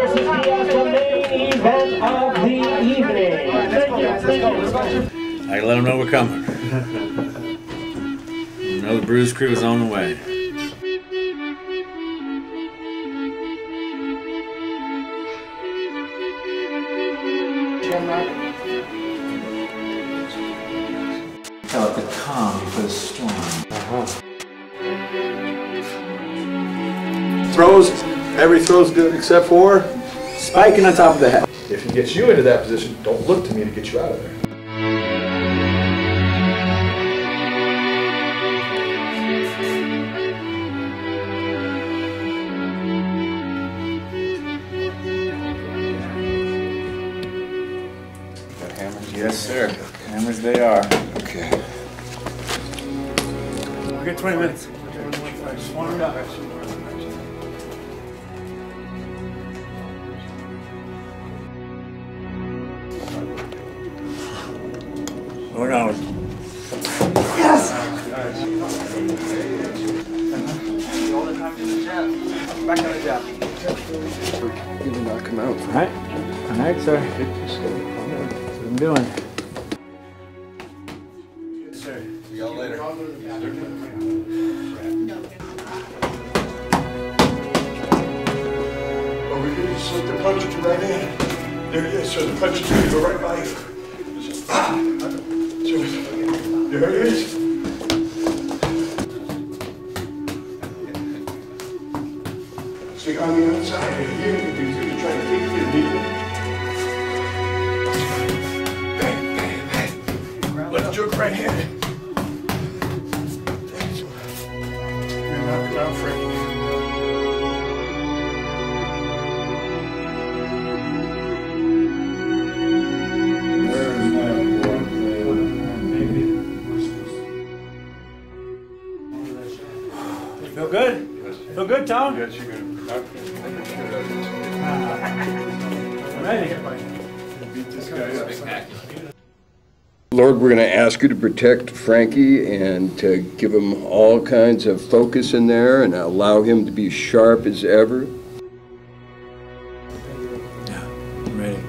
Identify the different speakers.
Speaker 1: versus Diaz, the main event of the evening.
Speaker 2: I let them know we're coming. You know the Bruise Crew is on the way.
Speaker 3: Shamrock.
Speaker 2: Call it the calm before the storm.
Speaker 4: Throws, every throw's good except for
Speaker 3: Spiking on top of the head.
Speaker 4: if he gets you into that position, don't look to me to get you out of there.
Speaker 2: Got hammers? Yes, sir. Hammers they are.
Speaker 4: Okay.
Speaker 5: We'll get 20 minutes. Just warm up.
Speaker 2: Hold on.
Speaker 3: Yes!
Speaker 5: Back on the jab.
Speaker 3: You did not come out.
Speaker 2: Alright, sir. What I'm doing.
Speaker 5: Sir.
Speaker 4: See y'all later. Oh, we could just slip the punch at your right hand. There it is, so the punch is going to go right by you. So, there it is. See, on the outside here, if you're trying to take it immediately. Bang, bang, bang. Left hook, right hand.
Speaker 5: You're knocking out Frank. Feel good? Feel good, Tom?
Speaker 4: Yes, you can.
Speaker 5: Ready.
Speaker 4: Beat this guy up.
Speaker 6: Lord, we're going to ask you to protect Frankie and to give him all kinds of focus in there and allow him to be sharp as ever.
Speaker 2: Yeah, I'm ready.